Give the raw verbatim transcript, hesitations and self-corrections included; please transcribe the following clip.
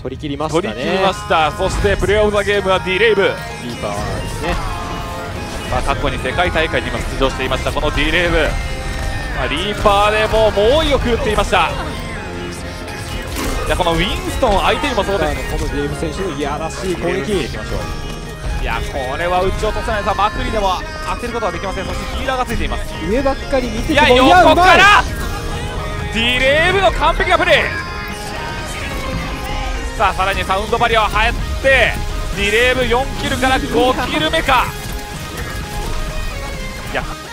取り切りましたね。 取り切りました。そしてプレーオブザゲームはディレイブ、 リーパーですね。 まあ、過去に世界大会にも出場していましたこのディレイブ、まあ、リーパーでもう猛威を振るっていました。いやこのウィンストン相手にもそうです。 このディレイブ選手のいやらしい攻撃いきましょう。 いやこれは打ち落とせない。さマクリでも当てることはできません。そしてヒーラーがついています。 上ばっかり見ててもいや横からディレイブの完璧なプレー。さあさらにサウンドバリアを入ってディレイブよんキルからごキル目か。いや